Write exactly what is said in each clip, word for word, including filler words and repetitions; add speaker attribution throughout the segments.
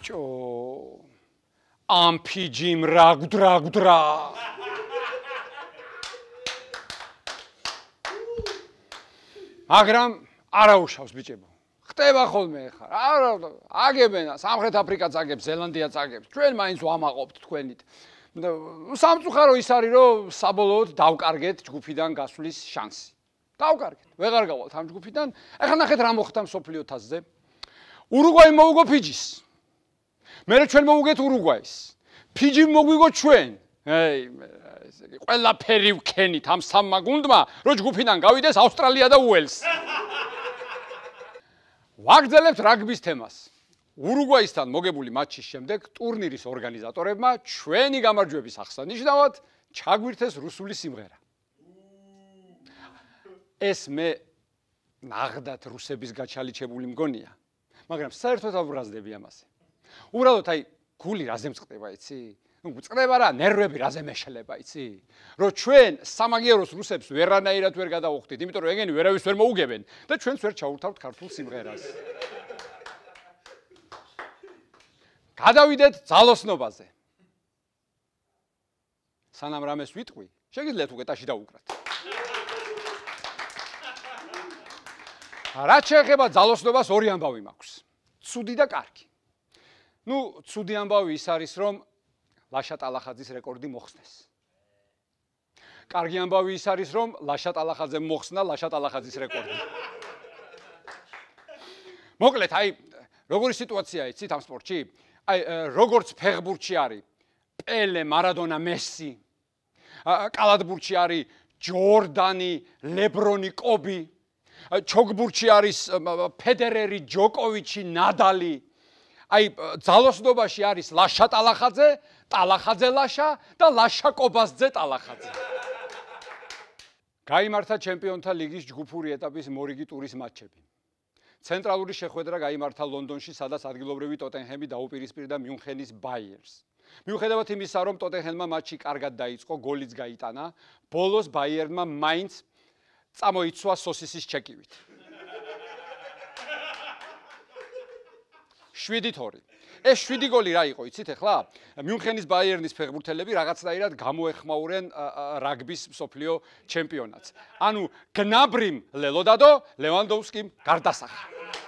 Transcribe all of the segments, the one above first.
Speaker 1: ბიჭო ამ ფიჯიმ რა გვდრა გვდრა მაგრამ არაუშავს ბიჭებო ხტება ხოლმე ხარ არა აგებენა სამხრეთ აფრიკაც აგებს ზელანდიაც აგებს ჩვენ მაინც ვამაყობთ თქვენით სამწუხარო ის არის რომ საბოლოოდ დავკარგეთ ჯგუფიდან გასვლის შანსი დავკარგეთ ვეღარ გავალთ ამ ჯგუფიდან ახლა ნახეთ რა მოხდა მსოფლიო თასზე ურუგვაი მოუგო ფიჯის მერე ჩვენ მოვუგეთ ურუგვაის ფიჯი მოგვიგო ჩვენ ეი ყველაფერი ვქენით ამ სამმა გუნდმა რომ ჯგუფიდან გავიდეს ავსტრალია და უელსი ვაგრძელებთ რაგბის თემას ურუგვაისთან მოგებული მატჩის შემდეგ ტურნირის ორგანიზატორებმა ჩვენი გამარჯვების აღსანიშნავად ჩაგვირთეს რუსული სიმღერა ეს მე ნახდათ რუსების გაჩალიჩებული მგონია მაგრამ საერთოდ აბრაზდები ამაზე უბრალოდ აი გული რაზე მწყდება იცი ნუ წყდება რა ნერვები რაზე მეშლება იცი რომ ჩვენ სამაგიეროს რუსებს ვერანაირად ვერ გადავუხდით იმიტომ რომ ეგენი ვერავის ვერ მოუგებენ და ჩვენც ვერ ჩაურთავთ ქართულ სიმღერას გადავიდეთ ძალოსნობაზე სანამ რამეს ვიტყვი შეგიძლიათ უკეტაში დაუკრათ რაც შეეხება ძალოსნობას ორი ამბავი მაქვს ცუდი და კარგი ნუ ცუდი ამბავი ის არის რომ ლაშა ტალახაძის რეკორდი მოხსნეს კარგი ამბავი ის არის რომ ლაშა ტალახაძემ მოხსნა ლაშა ტალახაძის რეკორდი მოკლედ აი როგორი სიტუაციაა იცით ამ სპორტში აი როგორც ფეხბურთში არის პელე მარადონა მესი კალათბურთში არის ჯორდანი ლებრონი კობი ჩოგბურთში არის ფედერერი ჯოკოვიჩი ნადალი აი ძალოსნობაში არის ლაშა ტალახაძე ტალახაძე ლაშა და ლაშა კობასძე ტალახაძე გაიმართა ჩემპიონთა ლიგის ჯგუფური ეტაპის მორიგი ტურის მატჩები ცენტრალური შეხვედრა გაიმართა ლონდონში სადაც ადგილობრივი ტოტენჰემი დაუპირისპირდა მიუნხენის ბაიერს მიუხედავად იმისა რომ ტოტენჰემმა მატჩი კარგად დაიწყო გოლიც გაიტანა ბოლოს ბაიერნმა მაინც წამოიცვა სოსისის ჩეკივით შვიდით ორი ეს შვიდი გოლი რა იყო იცით ახლა მიუნხენის ბაიერნის ფეხბურთელები რაღაცნაირად გამოეხმაურენ რაგბის მსოფლიო ჩემპიონატს ანუ გნაბრიმ ლელოდადო ლევანდოვსკიმ გარდასახა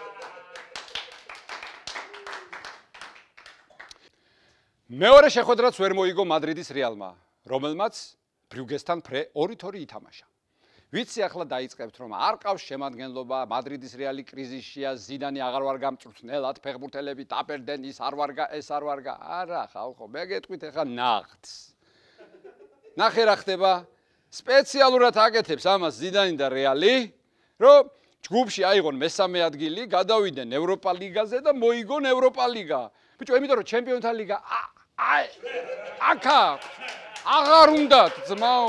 Speaker 1: მეორე შეხვედრაც ვერ მოიგო მადრიდის რეალმა რომელმაც ბრიუგესთან ფრე ორი თორი ითამაშა ვიცი ახლა დაიწყებთ რომ არ ყავს შემადგენლობა მადრიდის რეალი კრიზისშია ზიდანი აღარ ვარ გამწვრთნელად ფეხბურთელები დაპერდნენ ის არ ვარგა ეს არ ვარგა არა ხალხო მე გეტყვით ახლა ნახტს ნახე რა ხდება სპეციალურად აკეთებს ამას ზიდანი და რეალი რომ ჯგუფში აიღონ მესამე ადგილი გადავიდნენ ევროპა ლიგაზე და მოიგონ ევროპა ლიგა ბიჭო იმიტომ რომ ჩემპიონთა ლიგა აი აკა აღარ უნდათ ძმაო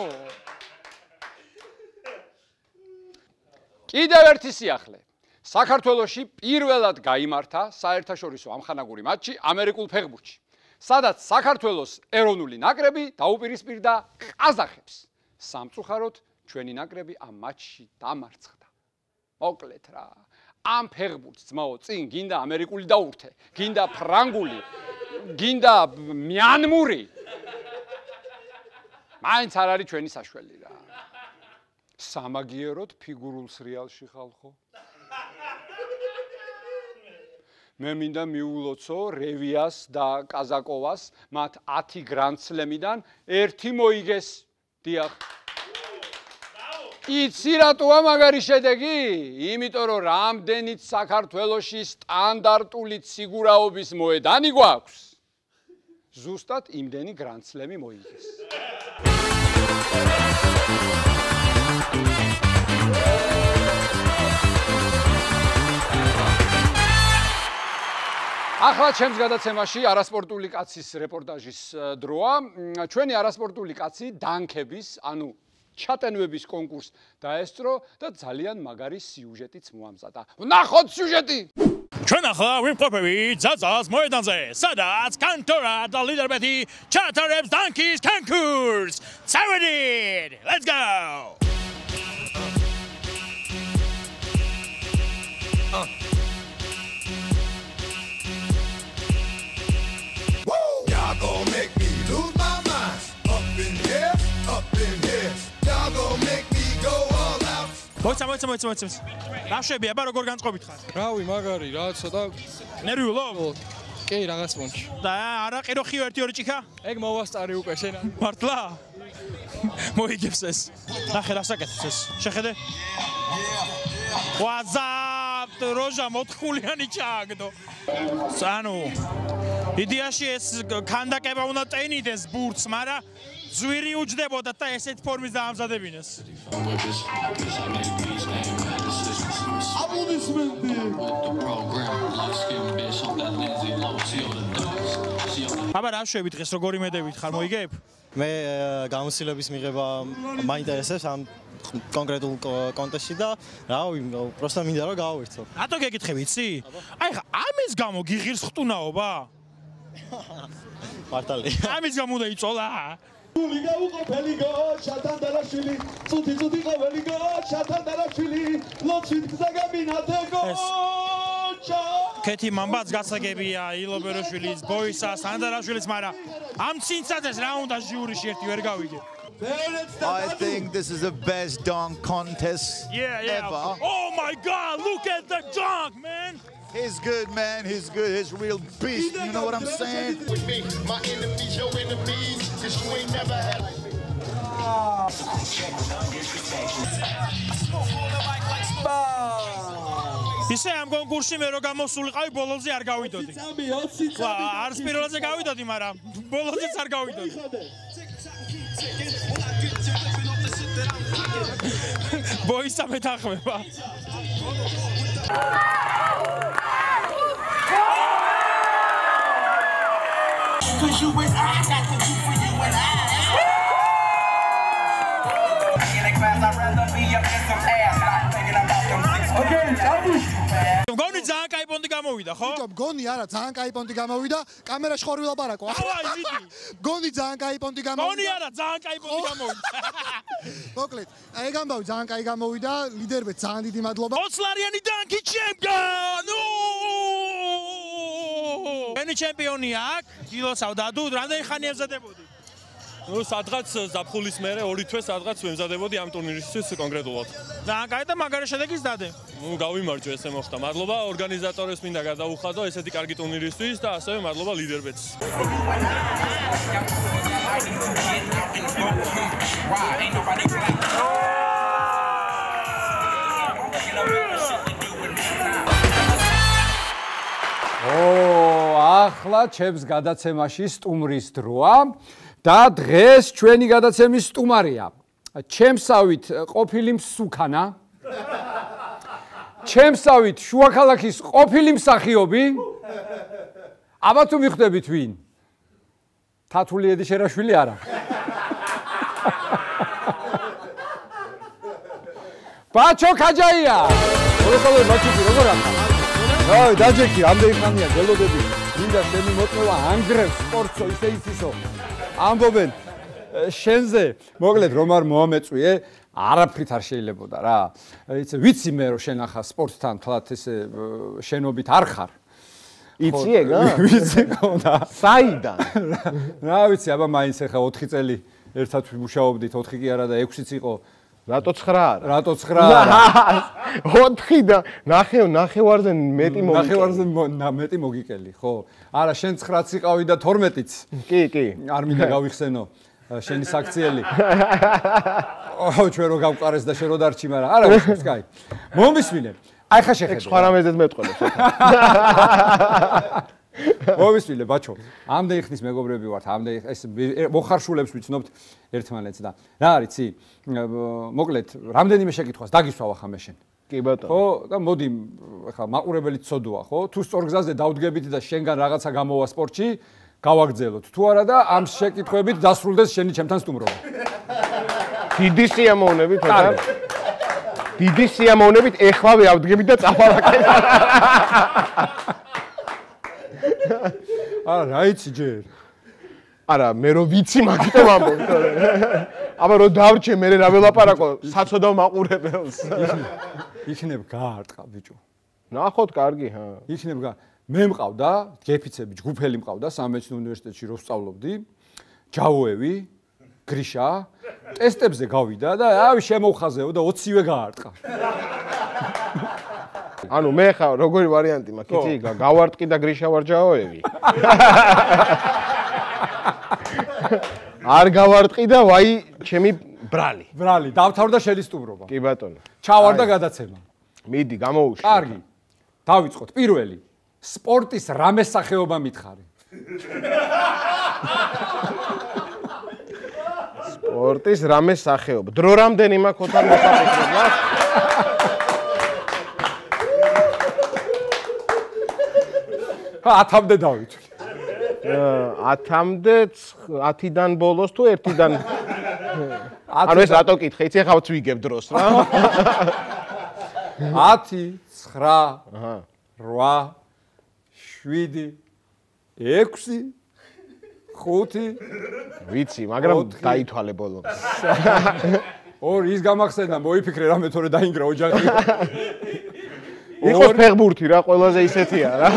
Speaker 1: კიდევ ერთი სიახლე საქართველოში პირველად გაიმართა საერთაშორისო ამხანაგური მატჩი ამერიკულ ფეხბურთში სადაც საქართველოს ეროვნული ნაკრები დაუპირისპირდა ყაზახებს სამწუხაროდ ჩვენი ნაკრები ამ მატჩში დამარცხდა მოკლედ რა ამ ფეხბურთს ძმაო წინ გინდა ამერიკული დაურთე გინდა ფრანგული გინდა მიანმური მაინც არ არის ჩვენი საშველი რა სამაგიეროდ ფიგურულ სრიალში ხალხო მე მინდა მიულოცო რევიას და კაზაკოვას მათ ათი გრანდსლემიდან ერთი მოიგეს დიახ იცი რატოა მაგარი შედეგი იმიტომ რომ რამდენიც საქართველოში სტანდარტული ციგურაობის მოედანი გვაქვს ზუსტად იმდენი გრანდსლემი მოიგეს ახლა ჩემს გადაცემაში არასპორტული კაცის რეპორტაჟის დროა. ჩვენი არასპორტული კაცი დანქების, ანუ ჩატენვების კონკურსს დაესწრო და ძალიან მაგარი სიუჟეტიც მოამზადა. ვნახოთ სიუჟეტი.
Speaker 2: ჩვენ ახლა ვიმყოფებით ძაძას მოედანზე, სადაც კანტორა და ლიდერბეთი ჩატარებს დანქის კონკურსს. წავედით! Let's go! მოიცა მოიცა მოიცა რა შვები აბა როგორ განწყობით ხარ
Speaker 3: რავი მაგარი რა ცოტა
Speaker 2: ნერვიულო
Speaker 3: კი რაღაც მომში
Speaker 2: და არა ყირო ხიო ერთი ორი ჭიქა
Speaker 3: ეგ მოვასწარი უკვე შენ
Speaker 2: მართლა მოიგებს ეს ნახე რა საკეთებს ეს შეხედე ვაზაპ როჟა მოთხულიანი ჩააგდო ანუ იდეაში ეს ქანდაკება უნდა ტენიდეს ბურთს მაგრამ ზვირი უჯდებოდა და ესეთ ფორმის დაამზადებინეს აბა რა შვები დღეს როგორ იმედებით ხარ მოიგებ
Speaker 4: მე გამოსილების მიღება მაინტერესებს ამ კონკრეტულ კონტესტში და რავი პროსტა მინდა რომ გავაერთო
Speaker 2: რატო გეკითხები იცი აი ხა ამის გამო გიღირს ხტუნაობა
Speaker 4: მართალი
Speaker 2: ამის გამო უნდა იწოლა
Speaker 5: Liga uqopeli go Shatandarashvili Tsuti tsuti qopeli go Shatandarashvili Lotsvit gzagabinate go
Speaker 2: კეთი მამბაც გასაგებია ილობეროშვილის ბოისა სანდარაშვილის მაგრამ ამ წინსაძეს რა უნდა ჟიურიში ერთი ვერ გავიგე
Speaker 6: I think this is the best dunk contest
Speaker 2: yeah, yeah.
Speaker 6: ever.
Speaker 2: Oh my god, look at the dunk, man.
Speaker 6: He's good, man. He's good. He's real beast. You know what I'm saying?
Speaker 7: With me, my enemies, your enemies, cause you ain't never had.
Speaker 2: ისე ამ კონკურსში მე რო გამოსულიყავი ბოლოზე არ გავიდოდი. ვა, არც პირველზე გავიდოდი, მაგრამ ბოლოზეც არ გავიდოდი. ბოისა მეთანხმება.
Speaker 7: Cause you and I got to do for you and I. In a class, I'd rather be up in some ass. Stop thinking about them six.
Speaker 5: Okay, Abush.
Speaker 2: მგონი ძალიან კაი პონტი გამოვიდა, ხო?
Speaker 8: ბიჭო, მგონი არა, ძალიან კაი პონტი გამოვიდა. კამერაში ხარ ვილაპარაკო.
Speaker 2: ავა, იზიდი.
Speaker 8: მგონი ძალიან კაი პონტი გამოვიდა.
Speaker 2: მგონი არა, ძალიან კაი პონტი გამოვიდა.
Speaker 8: მოკლედ, აი ეგ ამბავი ძალიან კაი გამოვიდა. ლიდერებს ძალიან დიდი მადლობა.
Speaker 2: ოცლარიანი დანკი ჩემგან! მენი ჩემპიონი აქ, დილოსავ დადუ, რამდენი ხანი ემზადებოდი?
Speaker 3: ნუ სადღაც ზაფხულის მერე ორი თვე სადღაც ვემზადებოდი ამ ტურნირისთვის კონკრეტულად.
Speaker 2: ძალიან კაი და მაგარი შედეგის დადე.
Speaker 3: ნუ გავიმარჯვე, ესე მოხდა. მადლობა ორგანიზატორებს მინდა გადაუხადო ესეთი კარგი ტურნირისთვის და ასევე მადლობა ლიდერებს.
Speaker 1: ო, ახლა ჩემს გადაცემაში სტუმრის დროა. და დღეს ჩვენი გადაცემის სტუმარია ჩემსავით ყოფილი მსუქანა ჩემსავით შუაქალაქის ყოფილი მსახიობი აბა თუ მიხვდებით ვინ თათული ედიშერაშვილი არა ბაჩო ქაჯაია ხოლმე ბაჩიკი როგორ ახლა აი დაჯექი ამდენი ხანია გელოდები მინდა შენი მოტყვა ანგრევს სპორტსო ისე იცისო ამბობენ შენზე მოკლედ რომ არ მოამეწვიე არაფრით არ შეიძლებოდა რა იცი ვიცი მე რომ შენ ახლა სპორტთან თლათ ესე შენობით არ ხარ
Speaker 9: იცი ეგა
Speaker 1: ვიცი კონდა
Speaker 9: საიდან
Speaker 1: რა ვიცი აბა მაინც ახლა ოთხი წელი ერთად ვმუშაობდით ოთხი კი არა და ექვსიც იყო
Speaker 9: რატო ცხრა არა
Speaker 1: რატო ცხრა არა
Speaker 9: ოთხი და ნახევ ნახევარზე მეტი მოგიკელი
Speaker 1: ნახევარზე მეტი მოგიკელი ხო არა შენ ცხრაც იყავი და თორმეტიც
Speaker 9: კი კი
Speaker 1: არ მინდა გავიხსენო შენი საქციელი ო ჩვენ რო გავყარეს და შენ რო დარჩი მაგრამ არა ვიშოს კაი მომისმინე აი ხა შეხედე
Speaker 9: ეს სხვა რამეზეც მეტყოლებს
Speaker 1: მოვისმინე ბაჩო ამდენი ხნის მეგობრები ვართ ამდენი ეს მოხარშულებს ვიცნობთ ერთმანეთს და რა არიცი მოკლედ რამდენიმე შეკითხვას დაგისვავ ახლა მე შენ
Speaker 9: კი ბატონო
Speaker 1: ხო და მოდი ახლა მაყურებელი ცოდოა ხო თუ სწორ გზაზე დავდგებით და შენგან რაღაცა გამოვა სპორტში გავაგრძელოთ თუ არა და ამ შეკითხვებით დასრულდეს შენი ჩემთან სტუმრობა
Speaker 9: დიდი სიამოვნებით ოთარ დიდი სიამოვნებით ეხლავე ავდგებით და წავალაკეთ
Speaker 1: არა რა იცი ჯერ
Speaker 9: არა მე რო ვიცი მაგიტომ ამბობ აბა რო დავრჩე მე რა ველაპარაკო საცოდავ მაყურებელს
Speaker 1: იქნებ გაარტყა ბიჭო
Speaker 9: ნახოთ კარგი ჰა
Speaker 1: იქნებ გა მე მყავდა გეფიცები ჯგუფელი მყავდა სამეცნიერო უნივერსიტეტში რო ვსწავლობდი ჯაოევი გრიშა ტესტებზე გავიდა და ავი შემოვხაზეო და ოცივე გაარტყა.
Speaker 9: ანუ მე ხა როგორი ვარიანტი მაქვს იცი გავარტყი და გრიშა ვარჯაოები. არ გავარტყი და ვაი ჩემი ბრალი.
Speaker 1: ბრალი დავთავრდა შენი სტუმრობა.
Speaker 9: კი ბატონო.
Speaker 1: ჩავარდა გადაცემა.
Speaker 9: მიდი გამოუშვი.
Speaker 1: კარგი. დავიწყოთ. პირველი. სპორტის რამე სახეობა მითხარი.
Speaker 9: სპორტის რამე სახეობა. დრო რამდენი მაქვს ოთარ მოსაფიქრებლად?
Speaker 1: ათამდე დავიწყე.
Speaker 9: ათამდე ათიდან ბოლოს თუ ერთიდან ანუ ეს რატო კითხე? იცი ახლა ვცვიგებ დროს რა.
Speaker 1: ათი, ცხრა, რვა, შვიდი, ექვსი, ხუთი,
Speaker 9: ვიცი, მაგრამ დაითვალე ბოლომდე.
Speaker 1: ორი ის გამახსენდა, მოიფიქრე რა მეთორე დაინგრა ოჯახი.
Speaker 9: იყოს ფეხბურთი რა, ყველაზე ისეთია რა.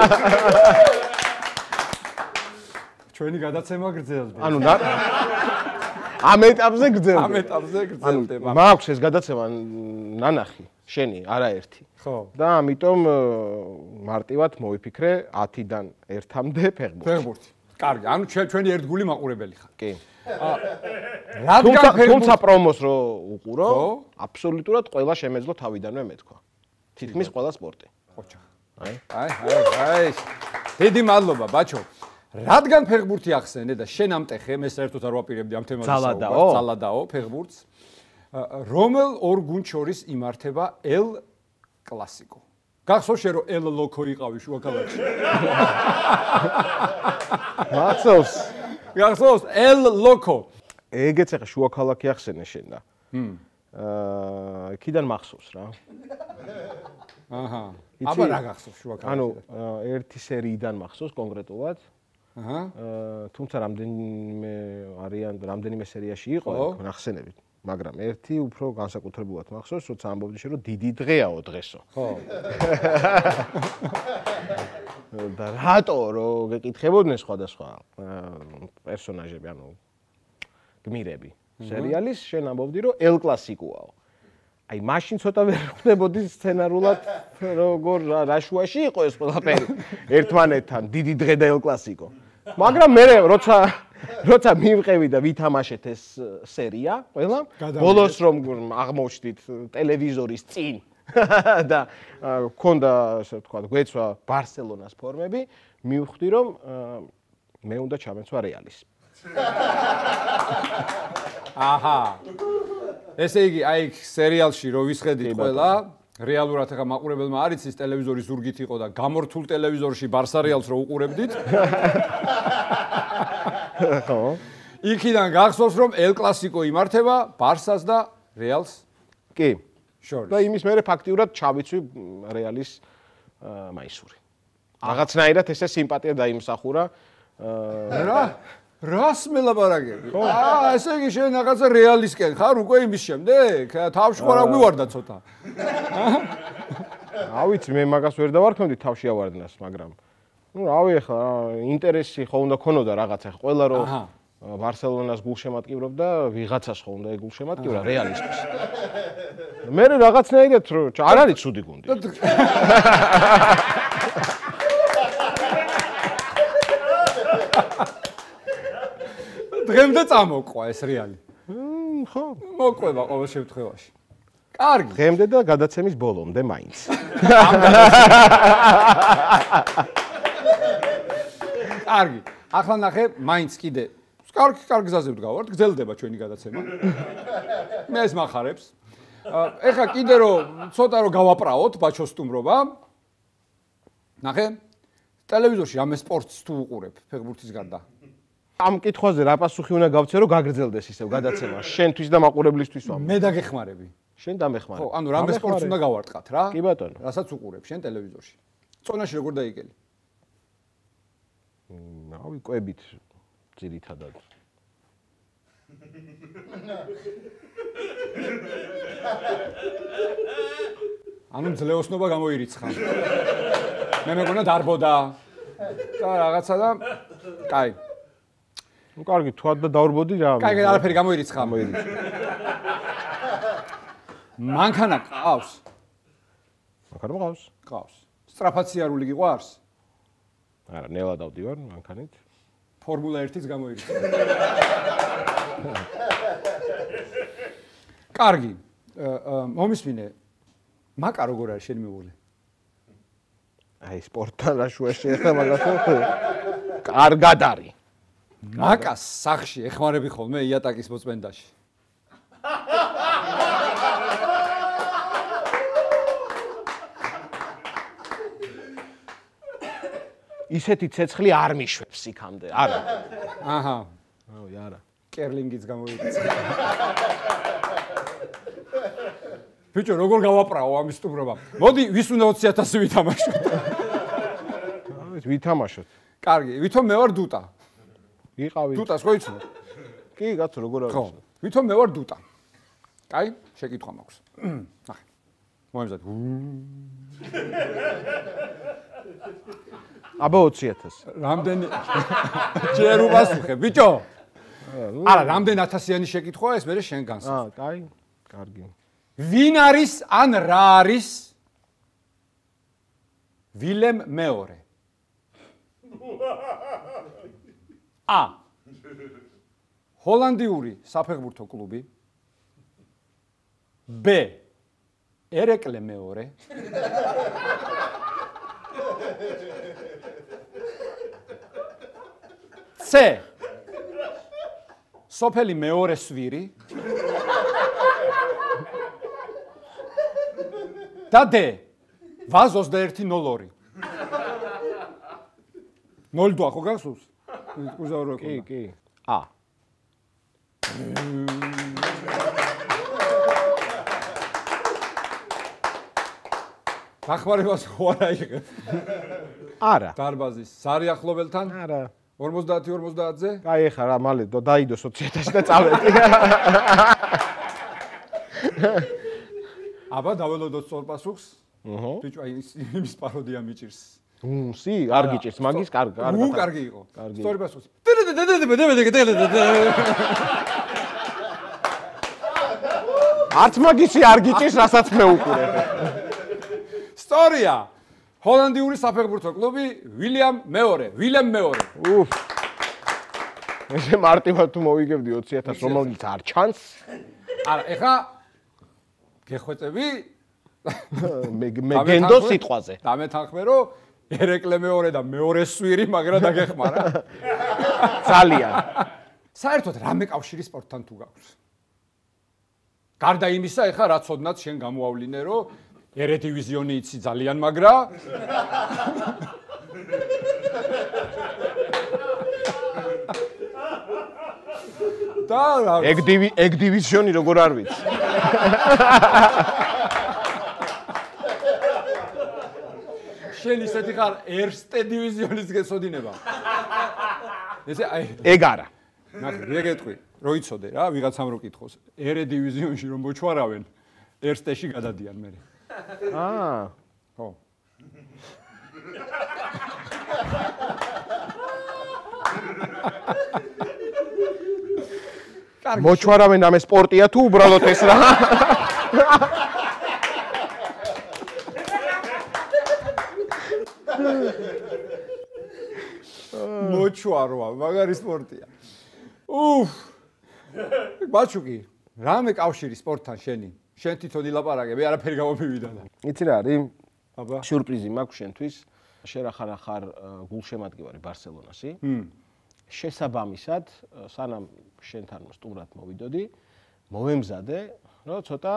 Speaker 1: ჩვენი გადაცემა გრძელდება.
Speaker 9: ანუ ამ ეტაპზე გრძელდება.
Speaker 1: ამ ეტაპზე გრძელდება.
Speaker 9: მაქვს ეს გადაცემა ნანახი, შენი, არაერთი.
Speaker 1: ხო.
Speaker 9: და ამიტომ მარტივად მოვიფიქრე ათიდან ერთამდე ფეხბურთი.
Speaker 1: ფეხბურთი. კარგი, ანუ ჩვენი ერთგული მაყურებელი ხარ.
Speaker 9: კი.
Speaker 1: რადგან ფეხბურთი
Speaker 9: თუმცა პრომოს რო უყურო, აბსოლუტურად ყველა შემეძლო თავიდანვე მეთქვა. თითქმის ყველა სპორტი.
Speaker 1: ოჩა. აი, აი, აი. დიდი მადლობა, ბაჩო. რადგან ფეხბურთი ახსენე და შენ ამტეხე, მე საერთოდ არ ვაპირებდი ამ თემაზე
Speaker 9: ძალადაო,
Speaker 1: ძალადაო ფეხბურთს. რომელ ორ გუნდს შორის იმართება ელ კლასიკო? გახსოვს შენ რომ ელ ლოკო იყავი შუა ქალაქში?
Speaker 9: გახსოვს?
Speaker 1: გახსოვს ელ ლოკო?
Speaker 9: ეგეც ახლა შუა ქალაქი ახსენე შენ და. ჰმ. აა, იქიდან მახსოვს რა.
Speaker 1: აჰა. აბა რა გახსოვს შუა ქალაქში?
Speaker 9: ანუ ერთი სერიიდან მახსოვს კონკრეტულად.
Speaker 1: აჰა.
Speaker 9: თუმცა რამდენიმე არიან, რამდენიმე სერიაში იყო, ნახსენებით. მაგრამ ერთი უფრო განსაკუთრებულად მახსოვს, როცა ამბობდი შენ რომ დიდი დღეაო დღესო. ხო. და რატო რომ გეკითხებოდნენ სხვადასხვა პერსონაჟები, ანუ გმირები სერიალის, შენ ამბობდი რომ ელ კლასიკოაო. აი მაშინ ცოტა ვერ ხვდებოდი სცენარულად როგორ რა შუაში იყო ეს ყველაფერი ერთმანეთთან დიდი დღე და ელ კლასიკო. მაგრამ მე როცა როცა მივყევი და ვითამაშეთ ეს სერია, ყველა ბოლოს რომ აღმოჩნდით ტელევიზორის წინ და გქონდა ასე ვთქვათ, გვეცვა ბარსელონას ფორმები, მივხვდი რომ მე უნდა ჩამეცვა რეალის.
Speaker 1: აჰა. ესე იგი, აი სერიალში რო ვისხედით ყველა, რეალურად ახლა მაყურებელმა არ იცის ტელევიზორი ზურგით იყო და გამორთულ ტელევიზორში ბარსა რეალს რო უყურებდით. ხო. იქიდან გახსოვს რომ ელ კლასიკო იმართება ბარსას და რეალს?
Speaker 9: კი.
Speaker 1: შორის.
Speaker 9: და იმის მერე ფაქტიურად ჩავიცვი რეალის მაისური. რაღაცნაირად ესე სიმპათია დაიმსახურა.
Speaker 1: რა? რას მელაპარაკები? აა, ესე იგი შენ რაღაცა რეალისკენ ხარ უკვე იმის შემდეგ? თავში ხარ აგვივარდა ცოტა.
Speaker 9: რა ვიცი, მე მაგას ვერ დავარქმევდი თავში ავარდნას, მაგრამ ნუ რავი ახლა ინტერესი ხო უნდა ქონოდა რაღაცა, ყველა რო ბარსელონას გულშემატკივრობდა, ვიღაცას ხო უნდა ეგულშემატკივრა რეალისტს. მე რაღაცნაირად რო არ არის ცუდი გუნდი.
Speaker 1: დღემდე წამოყვა ეს რეალი.
Speaker 9: ხო,
Speaker 1: მოყვება ყოველ შემთხვევაში. კარგი.
Speaker 9: დღემდე და გადაცემის ბოლომდე მაინც.
Speaker 1: კარგი. ახლა ნახე, მაინც კიდე. კარგი, კარგი გზაზე ვდგავართ, გრძელდება ჩვენი გადაცემა. მე ეს მახარებს. ეხლა კიდე რომ ცოტა რომ გავაპრაოთ ბაჩოს სტუმრობა. ნახე, ტელევიზორში ამ სპორტს თუ უყურებ, ფეხბურთის გარდა.
Speaker 9: ამ კითხვაზე რა პასუხი უნდა გავცე რომ გაგრძელდეს ისევ გადაცემა შენთვის და მაყურებლისთვის ვამ.
Speaker 1: მე დაგეხმარები.
Speaker 9: შენ დამეხმარე.
Speaker 1: ხო, ანუ რამე სპორტს უნდა გავარტყათ რა?
Speaker 9: კი ბატონო.
Speaker 1: რასაც უყურებ შენ ტელევიზორში. წონაში როგორ დაიგელი?
Speaker 9: რავი, კვებით ძირითადად.
Speaker 1: ანუ ძლეოსნობა გამოირიცხა. მე მეგონა დარბოდა. და რაღაცა და კაი.
Speaker 9: ნუ კარგი, თუ და დავრბოდი რა.
Speaker 1: კაი, არაფერი გამოირიცხა.
Speaker 9: გამოირიცხა.
Speaker 1: მანქანა ყავს.
Speaker 9: მანქანა ყავს?
Speaker 1: ყავს. სტრაფაციარული გიყვარს?
Speaker 9: არა, ნელა დავდივარ მანქანით.
Speaker 1: ფორმულა ერთიც გამოირიცხა. კარგი. მომისმინე. მაკა როგორ არის შენ მივული?
Speaker 9: აი სპორტთან რა შუა შეეხება მაგას. კარგად არის.
Speaker 1: მაკას სახში ეხმარები ხოლმე იატაკის მოწმენდაში.
Speaker 9: ისეთი ცეცხლი არ მიშვებს იქამდე, არა.
Speaker 1: აჰა.
Speaker 9: რავი, არა.
Speaker 1: კერლინგიც გამოირიცხა. ბიჭო, როგორ გავაპრაო ამის სტუმრობა? მოდი, ვის უნდა ოცი ათასი ვითამაშოთ.
Speaker 9: ამის ვითამაშოთ.
Speaker 1: კარგი, ვითომ მე ვარ დუტა.
Speaker 9: იყავი.
Speaker 1: დუტას ხო იცნობ?
Speaker 9: კი, კაცო, როგორ არის?
Speaker 1: ხო. ვითომ მე ვარ დუტა. კაი, შეკითხვა მაქვს. ნახე. მოემზად.
Speaker 9: აბა ოცი ათასი.
Speaker 1: რამდენი ჯერ უპასუხე, ბიჭო. არა, რამდენი ათასიანი შეკითხვაა ეს, მე შენ განსახ.
Speaker 9: აა, კაი, კარგი.
Speaker 1: ვინ არის ან რა არის ვილემ მეორე? A. ჰოლანდიური საფეხბურთო კლუბი. B. ერეკლე მეორე. C. სოფელი მეორე სვირი. და D. ვაზ ოცდაერთი ნოლ ორი. ნოლ два ხო გახსოვს? უზავრო
Speaker 9: კი, კი. A.
Speaker 1: დახმარებას ხო არა იღებ?
Speaker 9: არა.
Speaker 1: დარბაზის სარიახლობელთან?
Speaker 9: არა.
Speaker 1: ორმოცდაათი ორმოცდაათზე?
Speaker 9: კაი, ეხა რა მალე დაიდოს ოცი ათასი და წავედი.
Speaker 1: აბა დაველოდოთ სწორ პასუხს.
Speaker 9: აჰა.
Speaker 1: ბიჭო, აი იმის პაროდია მიჭირს.
Speaker 9: უსი, არ გიჭირს, მაგის კარგი, კარგი.
Speaker 1: უ კარგი იყო.
Speaker 9: კარგი.
Speaker 1: სწორი პასუხი.
Speaker 9: არც მაგისი არ გიჭირს, რასაც მე უყურებ.
Speaker 1: სწორია. ჰოლანდიური საფეხბურთო კლუბი ვილიამ მეორე, ვილემ მეორე.
Speaker 9: უფ. ესე მარტივად თუ მოვიგებდი ოცი ათასი, რომელიც არ ჩანს.
Speaker 1: არა, ეხა გეხვეწები?
Speaker 9: მე მე გენდო სიტყვაზე.
Speaker 1: დამეთანხმე, რომ ერეკლე მეორე და მეორე სვირი, მაგრამ დაგეხმარა.
Speaker 9: ძალიან.
Speaker 1: საერთოდ რამე კავშირი სპორტთან თუ გაქვს? გარდა იმისა, ეხა რა ცოდნაც შენ გამოავლინე, რომ ერედივიზიონი იცი ძალიან მაგრა. და რა
Speaker 9: ეგ დივი ეგ დივიზიონი როგორ არ ვიცი.
Speaker 1: შენ ისეთი ხარ ერსტე დივიზიონის გეცოდინება. ესე აი
Speaker 9: ეგ არა.
Speaker 1: ნახე, მე გეტყვი, რო იცოდე რა, ვიღაცამ რო კითხოს, ერედივიზიონში რომ მოჩვარავენ, ერსტეში გადადიან მე.
Speaker 9: აა.
Speaker 1: ხო.
Speaker 9: მოჩვარავენ ამ სპორტია თუ უბრალოდ ეს რა?
Speaker 1: მოჩვარვა, მაგარი სპორტია. უფ. ბაჩუკი, რამე კავშირი სპორტთან შენი? შენ თვითონ ილაპარაკე, მე არაფერი გამომივიდა და.
Speaker 9: იცი რა არის?
Speaker 1: აბა.
Speaker 9: სიურპრიზი მაქვს შენთვის. შენ ახლა ხარ გულშემატკივარი ბარსელონასი. ჰმ. შესაბამისად, სანამ შენთან სტუმრად მოვიდოდი, მოვემზადე, რომ ცოტა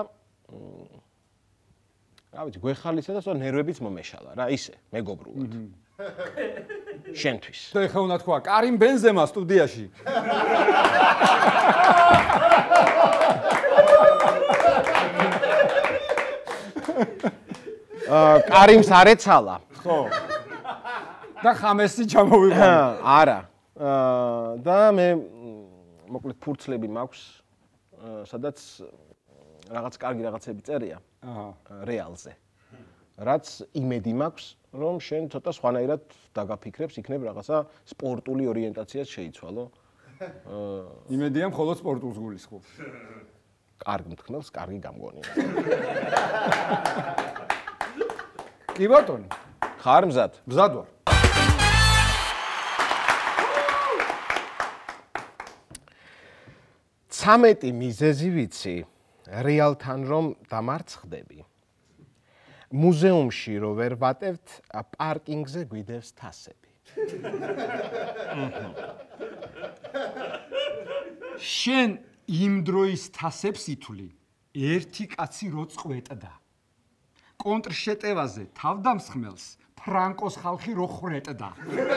Speaker 9: რა ვიცი, გვეხალისა და ცოტა ნერვებიც მომეშალა რა, ისე, მეგობრულად. შენთვის.
Speaker 1: და ეხლა უნდა თქვა, კარიმ ბენზემა სტუდიაში.
Speaker 9: აა, კარიმს არ ეცალა.
Speaker 1: ხო. და ხამესი ჩამოვიყვანა.
Speaker 9: არა. აა, და მე მოკლედ ფურცლები მაქვს, სადაც რაღაც კარგი რაღაცები წერია.
Speaker 1: აჰა.
Speaker 9: რეალზე. რაც იმედი მაქვს, რომ შენ ცოტა სხვანაირად დაგაფიქრებს, იქნებ რაღაცა სპორტული ორიენტაციაც შეიცვალო.
Speaker 1: იმედია მხოლოდ სპორტულს გულისხმობს.
Speaker 9: კარგ მთქმელს, კარგი გამგონია.
Speaker 1: კი ბატონო,
Speaker 9: ხარ მზად?
Speaker 1: მზად ვარ.
Speaker 9: ცამეტი მიზეზი ვიცი, რეალთან რომ დამარცხდები. მუზეუმში რო ვერ ვატევთ, პარკინგზე გვიდევს თასები.
Speaker 1: შენ იმ დროის თასებს ითვლი, ერთი კაცი რო წყვეტდა. კონტრშეტევაზე თავდამსხმელს ფრანკოს ხალხი რო ხრეტდა.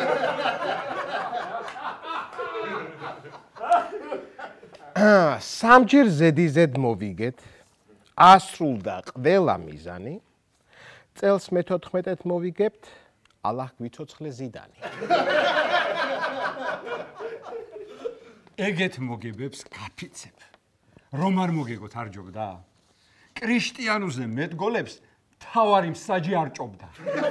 Speaker 9: სამჯერ ზედიზედ მოვიგეთ, ასრულდა ყველა მიზანი, წელს მეთოთხმეტად მოვიგებთ, ალაჰ გვიცოცხლე ზიდანი.
Speaker 1: ეგეთ მოგებებს გაფიცებ. რომ არ მოგეგოთ არ ჯობდა? კრიშტიანუზე მეტ გოლებს თავარი მსაჯი არ ჭობდა.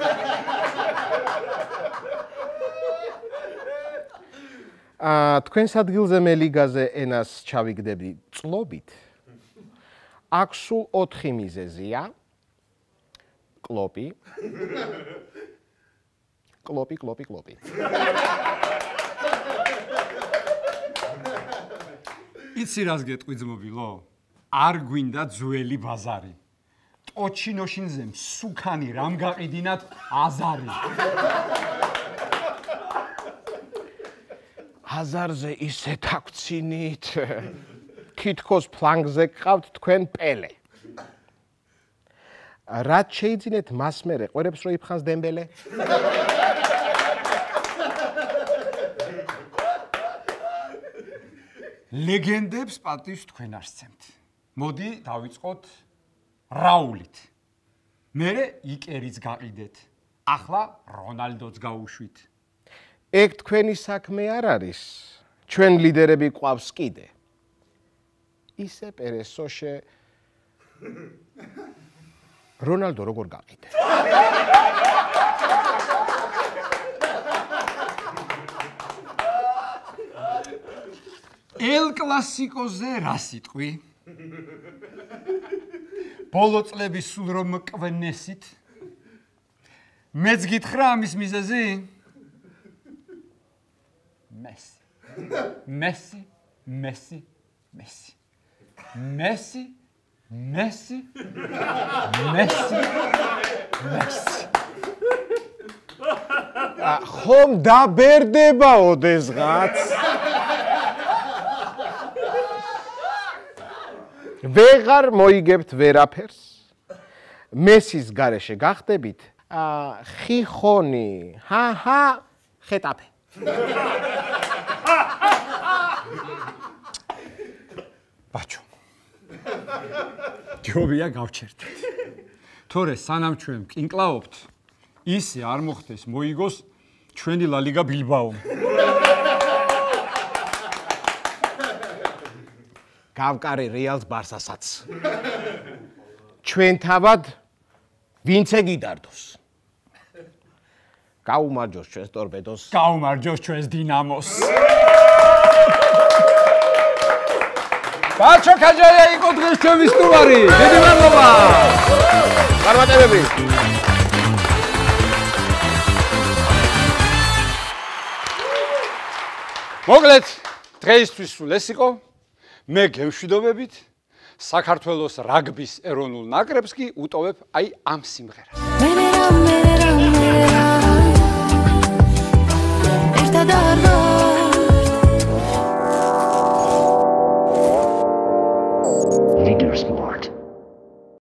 Speaker 9: აა თქვენს ადგილზე მე ლიგაზე ენას ჩავიგდები წლობით. აქ სულ ოთხი მიზეზია. კლოპი. კლოპი, კლოპი, კლოპი.
Speaker 1: იცი რას გეტყვი ძმობილო? არ გვინდა ძველი ბაზარი. ტოჩინოშინზე მსუქანი რამ გაყიდინათ აზარი.
Speaker 9: აზარზე ისეთ აქცინით. თითქოს ფლანგზე გყავთ თქვენ პელე. რაც შეიძინეთ მას მერე ყვერებს რო იფხანს დემბელე?
Speaker 1: ლეგენდებს პატივს თქვენ არ სცემთ. მოდი დავიწყოთ რაულით. მერე იკერიც გაყიდეთ. ახლა რონალდოც გაუშვით.
Speaker 9: ეგ თქვენი საქმე არ არის. ჩვენ ლიდერები ყავს კიდე. ისე პერესოშე რონალდო როგორ გაყიდე?
Speaker 1: ელ კლასიკოზე რა სიტყვი? ბოლო წლების სულ რომ მკვენესით? მეც გითხრა ამის მიზეზი? მესი. მესი, მესი, მესი. მესი, მესი, მესი, მესი.
Speaker 9: ხომ დაბერდება ოდესღაც? ვეღარ მოიგებთ ვერაფერს. მესის გარეშე გახდებით, ხიხონი, ჰა-ჰა, ხეტაფე.
Speaker 1: ბაჩო. ჯობია გავჩერდეთ. თორე სანამ ჩვენ კინკლაობთ, ისე არ მოხდეს მოიგოს ჩვენი ლა ლიგა ბილბაო.
Speaker 9: გავკარე რეალს ბარსასაც. ჩვენ თავად ვინც ეგიდარდოს. გაუმარჯოს ჩვენს ტორპედოს.
Speaker 1: გაუმარჯოს ჩვენს დინამოს.
Speaker 9: ბაჩო კაჯაია იყო დღეს ჩვენი სტუმარი. დიდი მადლობა. წარმატებები.
Speaker 1: მოგლეთ, დღეისთვის სულ ეს იყო. მე გემშვიდობებით საქართველოს რაგბის ეროვნულ ნაკრებს კი უტოვებ აი ამ სიმღერას.